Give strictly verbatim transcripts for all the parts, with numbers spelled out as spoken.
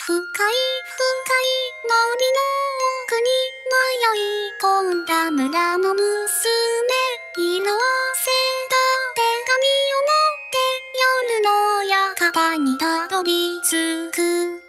深い深い森の奥に迷い込んだ村の娘、色あせた手紙を持って夜の館にたどり着く。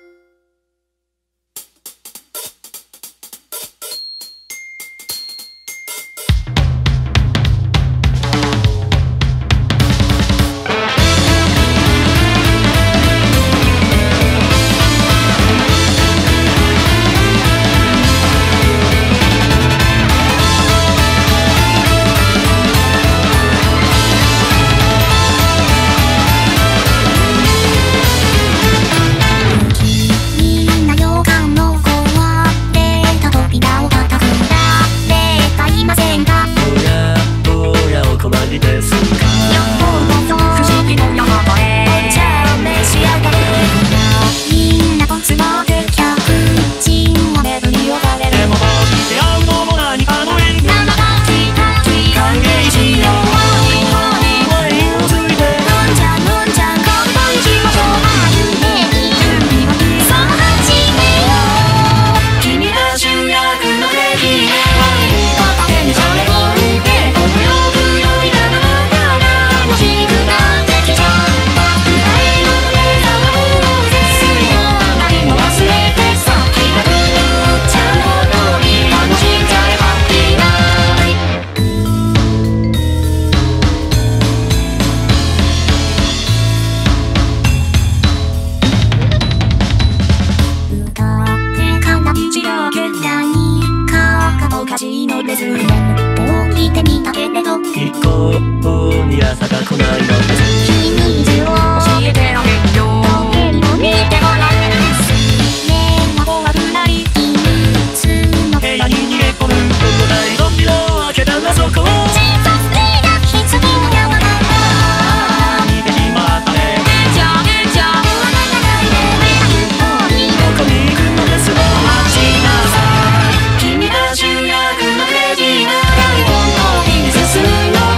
一向に朝が来ないのです。 君に教えてあげるよ。時計を見てごらん。目が怖くなり、秘密の部屋に逃げ込む。どこだい扉を開けたらそこを小さすぎた棺の山が逃げちまったね。 出ちゃう出ちゃうあなたがいる目がどこに行くのです。待ちなさい。君が主役のレジなら本当に進むの。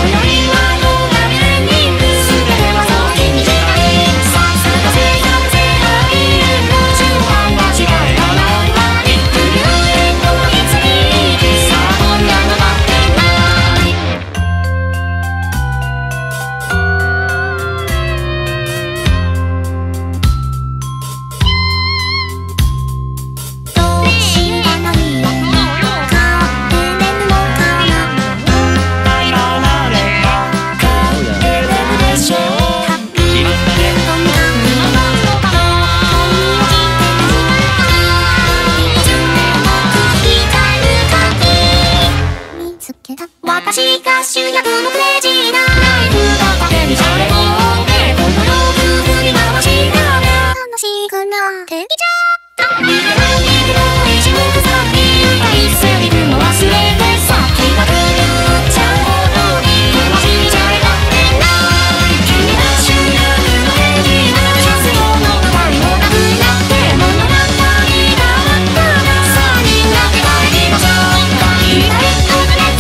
私が主役のクレイジーなナイフが盾にされてこの夜振り回しながら楽しくなってきちゃった。逃げない逃げない一目散に一セリフも忘れてさっきが来るっちゃうほどに騙しちゃえばってない。君が主役のクレイジーな必要の答えもなくなって物語が終わったらさんにんだけ帰りましょう。言いたいことで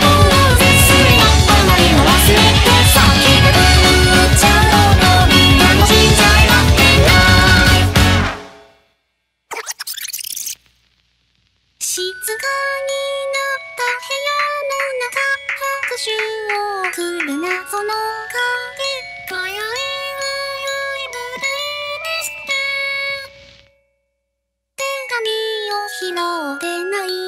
静かになった部屋の中、拍手を送る謎の影、今宵は良い舞台でした。手紙を拾ってない